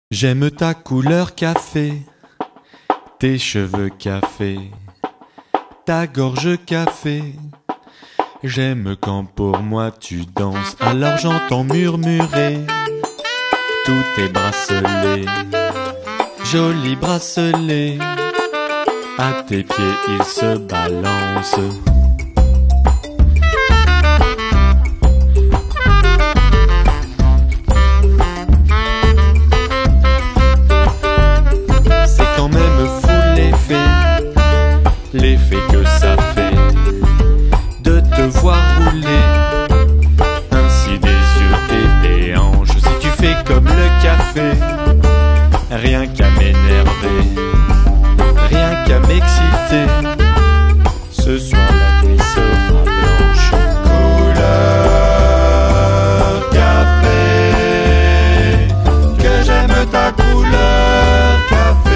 J'aime ta couleur café, tes cheveux café, ta gorge café. J'aime quand pour moi tu danses, alors j'entends murmurer tous tes bracelets, jolis bracelets. À tes pieds ils se balancent. L'effet que ça fait de te voir rouler ainsi des yeux et des hanches. Si tu fais comme le café, rien qu'à m'énerver, rien qu'à m'exciter, ce soir la nuit sera blanche. Couleur café, que j'aime ta couleur café.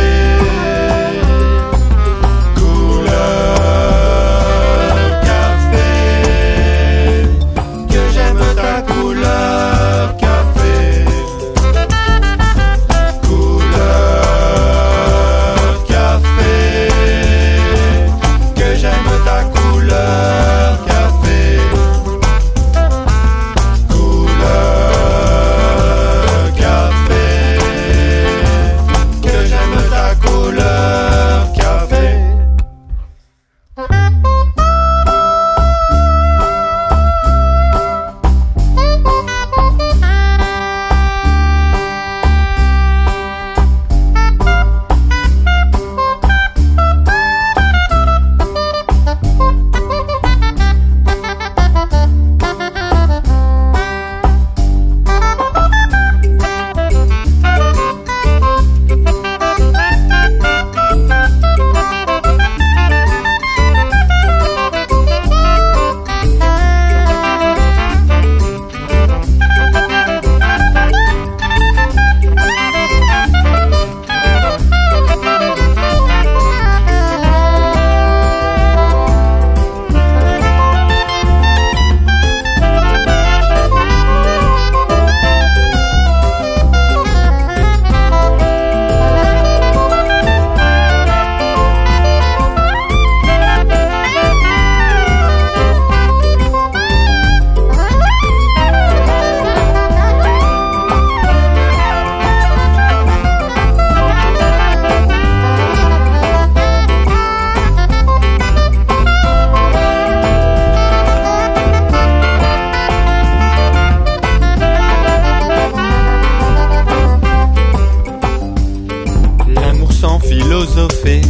Philosopher,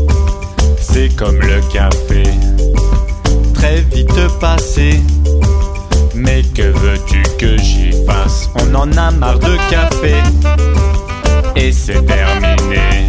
c'est comme le café, très vite passé. Mais que veux-tu que j'y fasse? On en a marre de café et c'est terminé.